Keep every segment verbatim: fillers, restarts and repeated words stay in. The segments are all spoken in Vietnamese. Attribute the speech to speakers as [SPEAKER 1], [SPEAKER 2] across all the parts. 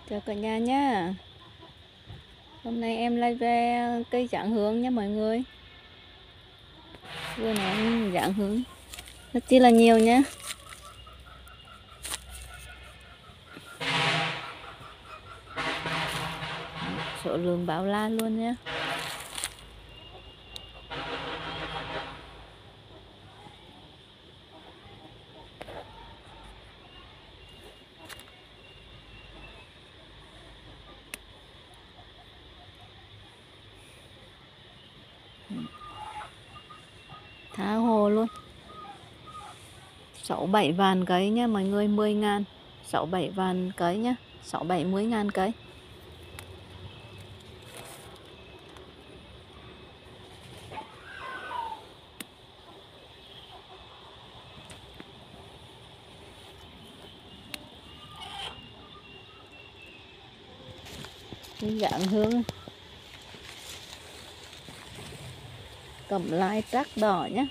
[SPEAKER 1] Chào cả nhà nhá. Hôm nay em lại về cây giảng hướng nha mọi người. Vừa nãy em giảng hướng rất chi là nhiều nhá. Số lượng báo la luôn nhá. Tha hồ luôn. Sáu bảy vạn cây nha mọi người, mười ngàn. Sáu bảy vạn cây nhá. Sáu bảy mươi ngàn cây. Giảng hướng cầm lai trắc đỏ nhá.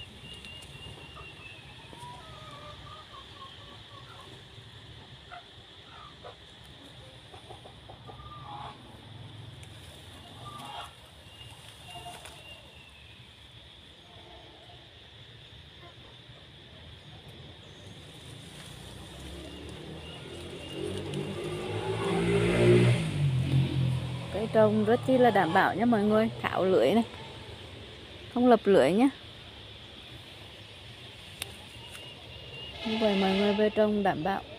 [SPEAKER 1] Cây trồng rất chi là đảm bảo nha mọi người. Tháo lưới này, không lập lưới nhé. Như vậy mọi người về trồng đảm bảo.